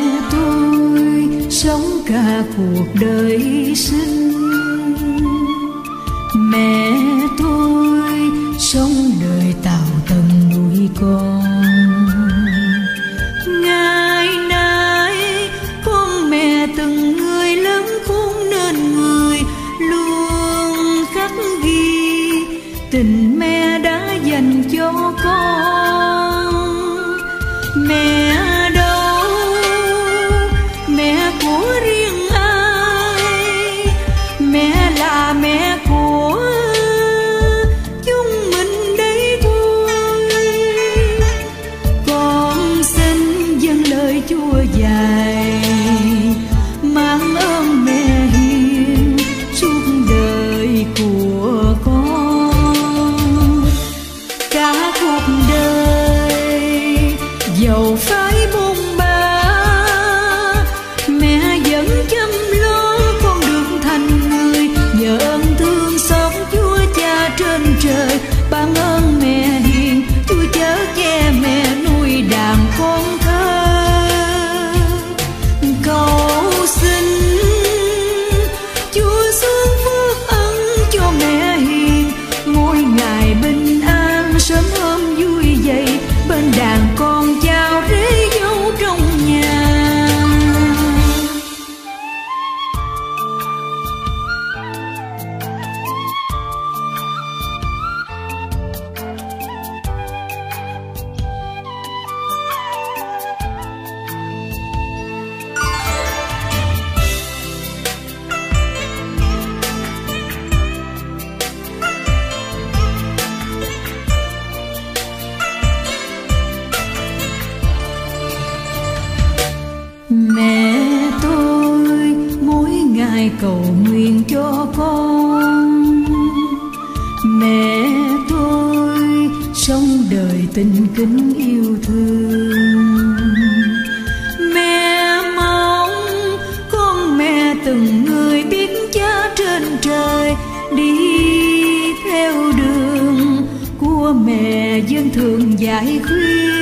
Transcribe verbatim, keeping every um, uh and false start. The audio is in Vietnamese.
tôi sống cả cuộc đời sinh, mẹ tôi sống đời tào tần nuôi con. Ngày nay con mẹ từng người lớn khôn nên người luôn khắc ghi tình mẹ đã dành cho con. Mẹ đâu, mẹ của riêng ai, mẹ là mẹ của chúng mình đây thôi. Con xin dâng lời Chúa dài, mang ơn mẹ hiền suốt đời của con. Cả cuộc đời dầu phải bôn ba, mẹ vẫn chăm lo con được thành người. Nhờ ơn thương xót Chúa Cha trên trời, ban ơn mẹ hiền Chúa chở che mẹ nuôi đàn con thơ. Cầu xin Chúa xuống phước ân cho mẹ hiền, mỗi ngày bình an sớm hôm vui dậy, bên đàn con chào rễ dâu trong nhà. Mẹ tôi mỗi ngày cầu nguyện cho con, mẹ tôi sống đời tình kính yêu thương. Mẹ mong con mẹ từng người biết Cha trên trời, đi theo đường của mẹ dân thường dạy khuyên.